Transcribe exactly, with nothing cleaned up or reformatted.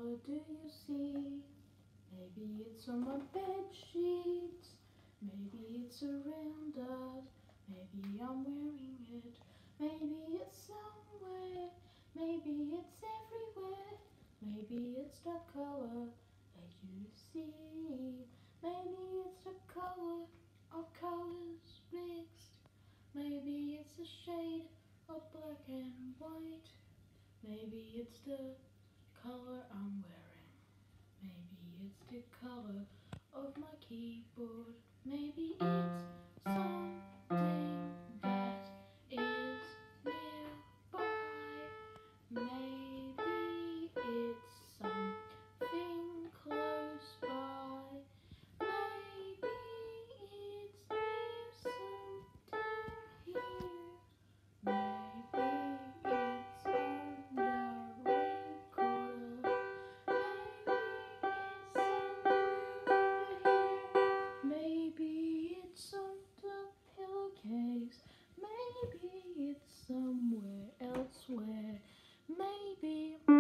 color do you see? Maybe it's on my bed sheets, maybe it's around us, maybe I'm wearing it, maybe it's somewhere, maybe it's everywhere, maybe it's the color that you see, maybe it's the color of colors mixed, maybe it's a shade of black and white, maybe it's the color I'm wearing, maybe it's the color of my keyboard, maybe it's something that is nearby, maybe it's something close by, maybe it's near something here, maybe it's under recorder, maybe it's on the pillowcase, maybe it's somewhere elsewhere, maybe